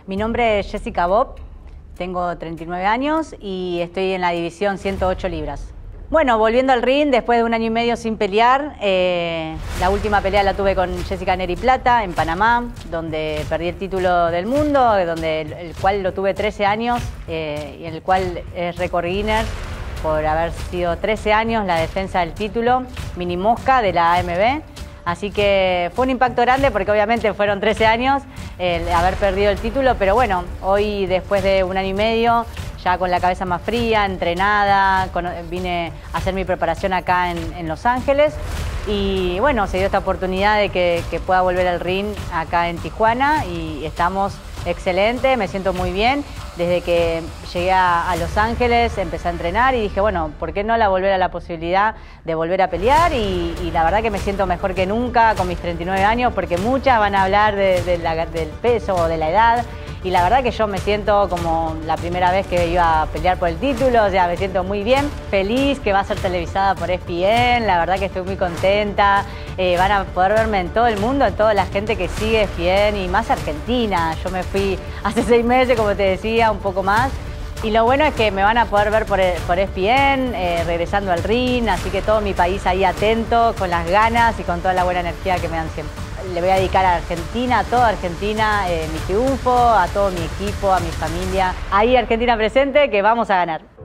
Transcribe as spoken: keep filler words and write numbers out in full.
Mi nombre es Jessica Bob, tengo treinta y nueve años y estoy en la división ciento ocho libras. Bueno, volviendo al ring, después de un año y medio sin pelear, eh, la última pelea la tuve con Jessica Neri Plata en Panamá, donde perdí el título del mundo, donde el, el cual lo tuve trece años eh, y en el cual es récord Guinness por haber sido trece años la defensa del título, mini mosca de la A M B. Así que fue un impacto grande porque obviamente fueron trece años el haber perdido el título, pero bueno, hoy después de un año y medio, ya con la cabeza más fría, entrenada, con, vine a hacer mi preparación acá en, en Los Ángeles y bueno, se dio esta oportunidad de que, que pueda volver al ring acá en Tijuana y estamos excelente, me siento muy bien. Desde que llegué a, a Los Ángeles empecé a entrenar y dije, bueno, ¿por qué no la volver a la posibilidad de volver a pelear? Y, y la verdad que me siento mejor que nunca con mis treinta y nueve años porque muchas van a hablar de, de la, del peso o de la edad. Y la verdad que yo me siento como la primera vez que iba a pelear por el título, o sea, me siento muy bien, feliz que va a ser televisada por E S P N, la verdad que estoy muy contenta, eh, van a poder verme en todo el mundo, en toda la gente que sigue E S P N y más Argentina. Yo me fui hace seis meses, como te decía, un poco más. Y lo bueno es que me van a poder ver por, por E S P N, eh, regresando al ring, así que todo mi país ahí atento, con las ganas y con toda la buena energía que me dan siempre. Le voy a dedicar a Argentina, a toda Argentina, eh, mi triunfo, a todo mi equipo, a mi familia. Ahí Argentina presente, que vamos a ganar.